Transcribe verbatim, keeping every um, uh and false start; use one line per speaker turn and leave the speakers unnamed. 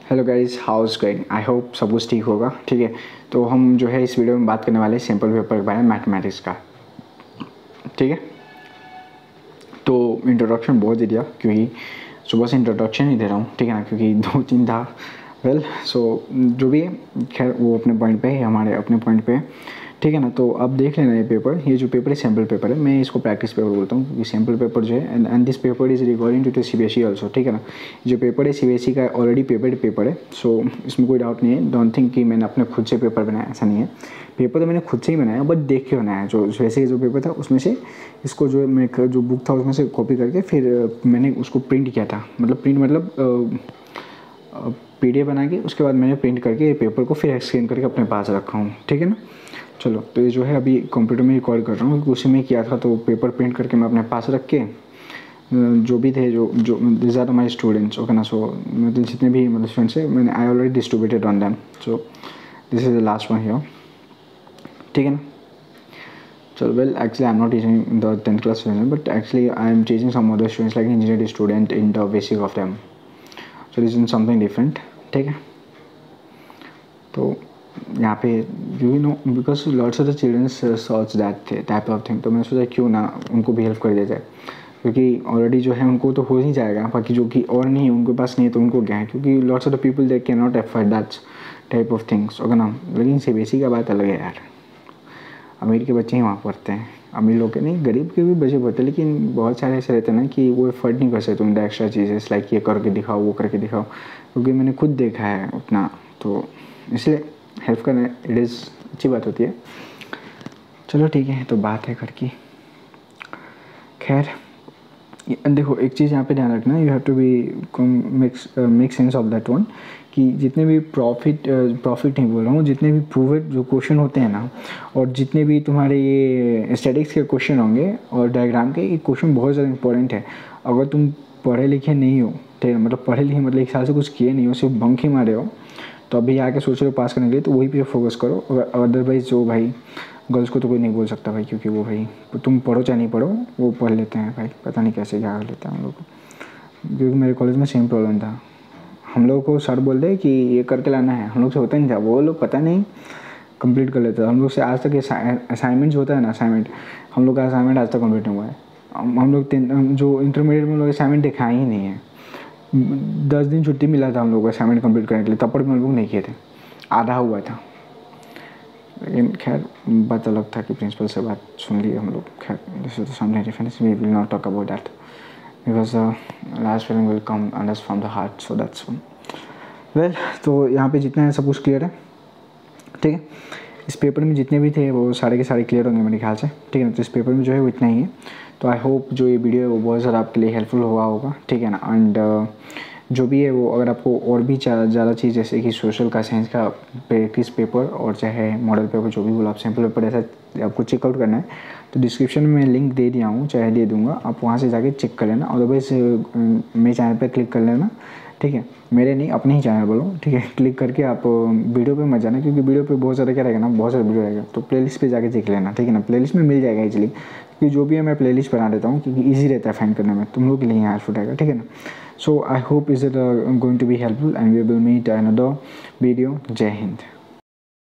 Hello guys, how's going. I hope सब कुछ ठीक होगा। ठीक है, तो हम जो है इस वीडियो में बात करने वाले हैं सिंपल पेपर के बारे में, मैथमेटिक्स का। ठीक है, तो इंट्रोडक्शन बहुत दे दिया क्योंकि सुबह से इंट्रोडक्शन ही दे रहा हूँ। ठीक है ना, क्योंकि दो तीन था। वेल सो जो भी है, खैर वो अपने पॉइंट पे है, हमारे अपने पॉइंट पे है। ठीक है ना, तो अब देख लेना ये पेपर। ये जो पेपर है सैम्पल पेपर है, मैं इसको प्रैक्टिस पेपर बोलता हूँ क्योंकि सैम्पल पेपर जो है and and this paper is recording to the C B S E also. ठीक है ना, जो पेपर है सी बी एस ई का ऑलरेडी पेपर पेपर है, सो इसमें कोई डाउट नहीं है। डोंट थिंक कि मैंने अपने खुद से पेपर बनाया, ऐसा नहीं है। पेपर तो मैंने खुद से ही बनाया, बट देख के बनाया। जो वैसे जो पेपर था उसमें से इसको जो मैं जो बुक था उसमें से कॉपी करके फिर मैंने उसको प्रिंट किया था। मतलब प्रिंट मतलब पी डी एफ बना के उसके बाद मैंने प्रिंट करके पेपर को फिर स्कैन करके अपने पास रखा हूँ। ठीक है ना, चलो तो ये जो है अभी कंप्यूटर में रिकॉर्ड कर रहा हूँ क्योंकि उसी में किया था। तो पेपर प्रिंट करके मैं अपने पास रख के जो भी थे जो जो this are my students. Okay ना, सो मतलब जितने भी मतलब स्टूडेंट्स हैं मैंने I already distributed on them. So this is the last one here. ठीक है ना, चलो well actually I am not teaching the tenth class student, but actually I am teaching some other students like engineering student in the basic of them. So this is something different. ठीक है, तो यहाँ पे you know because lots of the childrens search that type of thing, तो मैंने सोचा क्यों ना उनको भी हेल्प कर दिया जाए क्योंकि ऑलरेडी जो है उनको तो हो ही जाएगा, बाकी जो कि और नहीं है उनके पास नहीं है तो उनको क्या है, क्योंकि lots of the people they can not afford that type of things. Okay ना, लेकिन सी बी एस ई का बात अलग है यार। अमीर के बच्चे ही वहाँ पढ़ते हैं, अमीर लोग के नहीं, गरीब के भी बच्चे पढ़ते हैं, लेकिन बहुत सारे ऐसे रहते हैं ना कि वो एफर्ट नहीं कर सकते उनका एक्स्ट्रा चीज़ें लाइक ये करके दिखाओ वो करके दिखाओ, क्योंकि मैंने खुद देखा है उतना, तो इसलिए हेल्प करना इट इज़ अच्छी बात होती है। चलो ठीक है, तो बात है घर की। खैर देखो एक चीज़ यहाँ पे ध्यान रखना, you have to be makes make sense of that one, कि जितने भी प्रॉफिट प्रॉफिट नहीं बोल रहा हूँ, जितने भी प्रूवेड जो क्वेश्चन होते हैं ना, और जितने भी तुम्हारे ये स्टैटिक्स के क्वेश्चन होंगे और डायग्राम के, ये क्वेश्चन बहुत ज़्यादा इंपॉर्टेंट है। अगर तुम पढ़े लिखे नहीं हो, ठीक, मतलब पढ़े लिखे मतलब एक साल से कुछ किए नहीं हो, सिर्फ बंक ही मारे हो, तो अभी आके सोच रहे हो पास करने के लिए, तो वही पे फोकस करो। अदरवाइज़ जो भाई गर्ल्स को तो कोई नहीं बोल सकता भाई, क्योंकि वो भाई तुम पढ़ो चाहे नहीं पढ़ो वो पढ़ लेते हैं भाई, पता नहीं कैसे क्या कर लेते हैं हम लोग को। क्योंकि मेरे कॉलेज में सेम प्रॉब्लम था, हम लोग को सर बोल दे कि ये करके लाना है, हम लोग से होता नहीं था, वो लोग पता नहीं कंप्लीट कर लेते थे। हम लोग से आज तक असाइनमेंट जो होता है ना, असाइनमेंट हम लोग का असाइनमेंट आज तक कंप्लीट नहीं हुआ है। हम लोग जो इंटरमीडिएट में लोग असाइनमेंट दिखाए ही नहीं है। दस दिन छुट्टी मिला था हम लोग को असाइनमेंट कंप्लीट करने के लिए, तब पर भी हम लोग नहीं किए थे, आधा हुआ था। लेकिन खैर बात अलग था कि प्रिंसिपल से बात सुन ली हम लोग। खैर this is something different, we will not talk about that because last feeling will come unders from the heart, so that's one. Well तो यहाँ पे जितना है सब कुछ क्लियर है। ठीक है, इस पेपर में जितने भी थे वो सारे के सारे क्लियर होंगे मेरे ख्याल से। ठीक है ना, तो इस पेपर में जो है वो इतना ही है। तो आई होप जो ये वीडियो है वो बहुत ज़्यादा आपके लिए हेल्पफुल हुआ होगा। ठीक है ना, एंड uh, जो भी है वो अगर आपको और भी ज़्यादा चीज़ जैसे कि सोशल का, साइंस का प्रैक्टिस पेपर और चाहे मॉडल पेपर जो भी बोला, आप सैम्पल पेपर ऐसा आपको चेकआउट करना है तो डिस्क्रिप्शन में मैं लिंक दे दिया हूँ, चाहे दे दूँगा, आप वहाँ से जाके चेक कर लेना। अदरवाइज़ मेरे चैनल पर क्लिक कर लेना। ठीक है, मेरे नहीं अपने ही चैनल बोलो। ठीक है, क्लिक करके आप वीडियो पे मत जाना क्योंकि वीडियो पे बहुत ज़्यादा क्या रहेगा ना, बहुत सारा वीडियो रहेगा, तो प्लेलिस्ट पे जाके देख लेना। ठीक है ना, प्लेलिस्ट में मिल जाएगा इजीली, क्योंकि जो भी है मैं प्लेलिस्ट बना देता हूँ क्योंकि ईजी रहता है फाइंड करने में, तुम लोग के लिए हेल्पफुल रहेगा। ठीक है ना, so I hope is it going to be helpful and we will meet another video. जय हिंद।